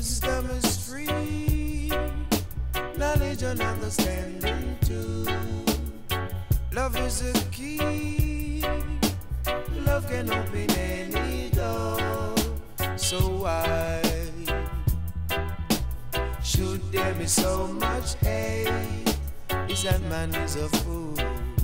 Wisdom is free, knowledge and understanding too. Love is a key, love can open any door. So why should there be so much hate? Is that man is a fool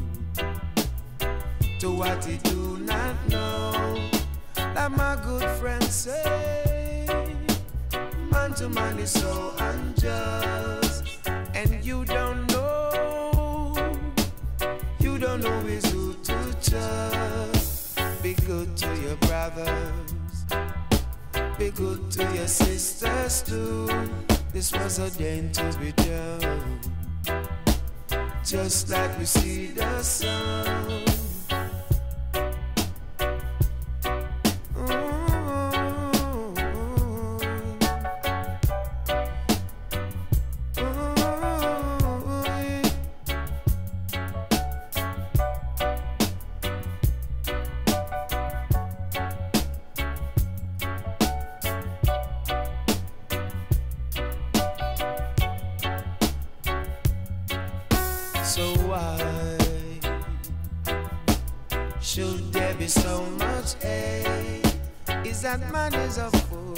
to what he do not know? Like my good friend say, man to man is so unjust, and you don't know is who to trust. Be good to your brothers, be good to your sisters too. This was ordained to be done, just like we see the sun. So why should there be so much hate? Is that man is a fool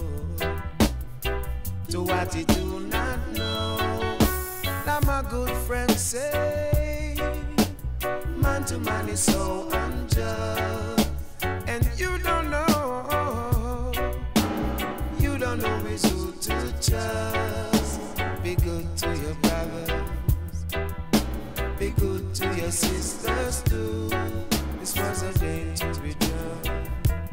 to what he do not know? Like my good friend say, man to man is so unjust, and you don't know is who to trust. Be good to your brothers, be good to your sisters too. This was a day to be done,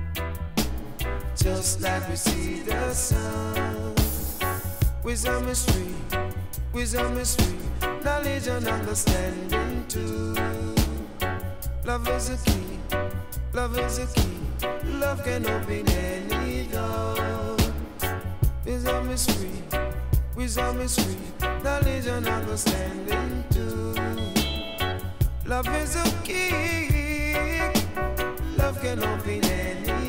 just like we see the sun. Wisdom is free, knowledge and understanding too. Love is a key, love is a key. Love can open any door. Wisdom is free, knowledge and understanding too. Love is a key, love can open any